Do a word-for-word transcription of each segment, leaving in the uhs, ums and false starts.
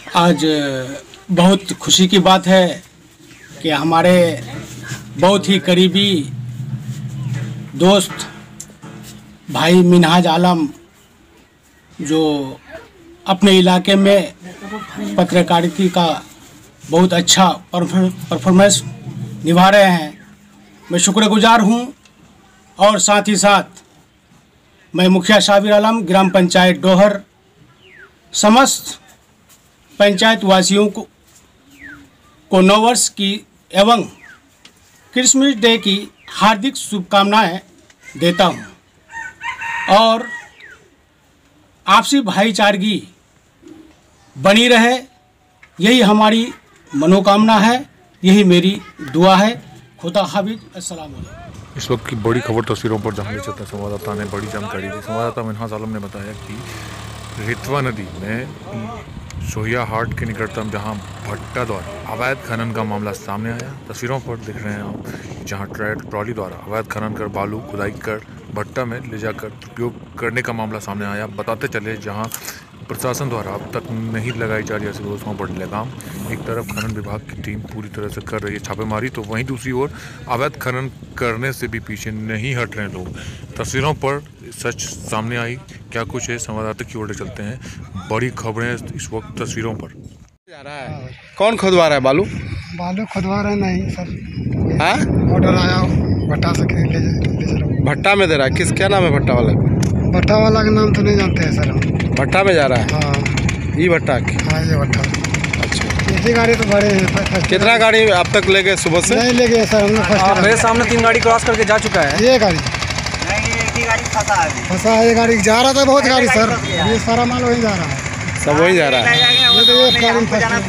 आज बहुत खुशी की बात है कि हमारे बहुत ही करीबी दोस्त भाई मिनहाज आलम जो अपने इलाके में पत्रकारिता का बहुत अच्छा परफॉर्मेंस निभा रहे हैं, मैं शुक्रगुजार हूं। और साथ ही साथ मैं मुखिया शाबिर आलम ग्राम पंचायत डोहर समस्त पंचायत वासियों को को नववर्ष की एवं क्रिसमस डे की हार्दिक शुभकामनाएं देता हूं और आपसी भाईचारगी बनी रहे, यही हमारी मनोकामना है, यही मेरी दुआ है। खुदा हाफिज, अस्सलाम वालेकुम। इस वक्त की बड़ी खबर तस्वीरों पर जहां ले चलते हैं संवाददाता ने बड़ी जानकारी दी। संवाददाता मिनहाज आलम ने बताया कि रितवा नदी में सोहिया हाट के निकटतम जहां भट्टा द्वारा अवैध खनन का मामला सामने आया। तस्वीरों पर दिख रहे हैं आप जहां ट्रैक ट्रॉली द्वारा अवैध खनन कर बालू खुदाई कर भट्टा में ले जाकर उपयोग करने का मामला सामने आया। बताते चले जहां प्रशासन द्वारा अब तक नहीं लगाई जा रही रोजगार बढ़ने लगाम। एक तरफ खनन विभाग की टीम पूरी तरह से कर रही है छापेमारी, तो वहीं दूसरी ओर अवैध खनन करने से भी पीछे नहीं हट रहे लोग। तस्वीरों पर सच सामने आई, क्या कुछ है संवाददाता की ओर चलते हैं। बड़ी खबरें इस वक्त तस्वीरों पर जा रहा है। कौन खुदवा रहा है बालू? बालू खुदवा रहे नहीं सर। हाँ, ऑर्डर आया भट्टा से ले ले चलो। भट्टा में दे रहा है। किस क्या नाम है भट्टा वाला? भट्टा वाला का नाम तो नहीं जानते हैं सर हम। भट्टा में जा रहा है। हाँ, ये भट्टा की। हाँ ये भट्टा। अच्छा, इसी गाड़ी तो बड़े हैं। कितना गाड़ी अब तक ले गए सुबह से? नहीं ले गए सर, हम लोग फर्स्ट। मेरे सामने तीन गाड़ी क्रॉस करके जा चुका है। ये गाड़ी नहीं, एक ही गाड़ी फंसा है। फंसा है ये गाड़ी, जा रहा था बहुत गाड़ी सर। ये सारा माल वहीं जा रहा है, सब वहीं जा रहा है। ये तो एक गाड़ी फंसा।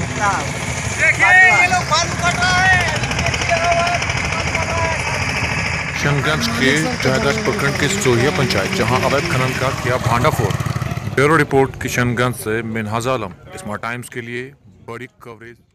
किशनगंज के जयगढ़ प्रखंड के सोहिया पंचायत जहां अवैध खनन का किया भांडाफोड़। ब्यूरो रिपोर्ट किशनगंज से मिनहाज आलम, स्मार्ट टाइम्स के लिए बड़ी कवरेज।